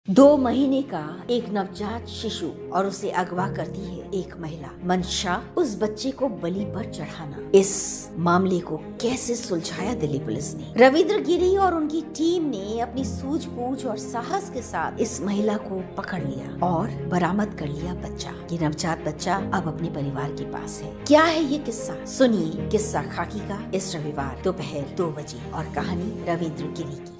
2 महीने का एक नवजात शिशु और उसे अगवा करती है एक महिला। मंशा उस बच्चे को बलि पर चढ़ाना। इस मामले को कैसे सुलझाया दिल्ली पुलिस ने? रविंद्र गिरी और उनकी टीम ने अपनी सूझबूझ और साहस के साथ इस महिला को पकड़ लिया और बरामद कर लिया बच्चा। ये नवजात बच्चा अब अपने परिवार के पास है। क्या है ये किस्सा? सुनिए किस्सा खाकी का इस रविवार दोपहर 2 बजे और कहानी रविंद्र गिरी की।